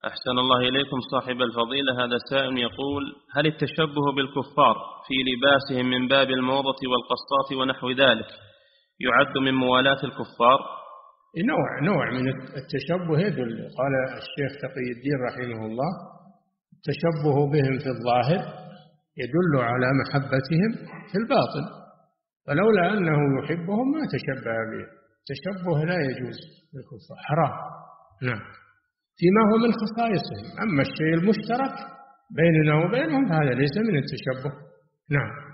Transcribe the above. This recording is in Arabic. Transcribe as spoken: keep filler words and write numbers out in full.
أحسن الله إليكم صاحب الفضيلة. هذا سائل يقول: هل التشبه بالكفار في لباسهم من باب الموضة والقصات ونحو ذلك يعد من موالاة الكفار؟ نوع نوع من التشبه يدل. قال الشيخ تقي الدين رحمه الله: التشبه بهم في الظاهر يدل على محبتهم في الباطن، ولولا أنه يحبهم ما تشبه بهم. التشبه لا يجوز بالكفار، حرام. نعم، فيما هو من خصائصهم. أما الشيء المشترك بيننا وبينهم هذا ليس من التشبه. نعم.